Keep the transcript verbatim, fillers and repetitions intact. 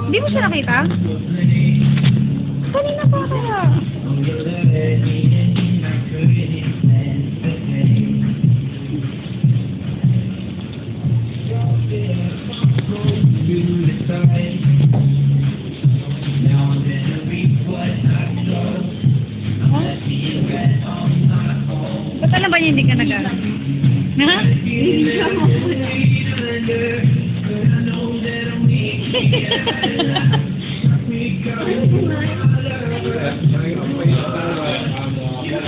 Hindi mo siya nakita? Kanina pa kaya. Ba't alam ba niya hindi ka nag-aral?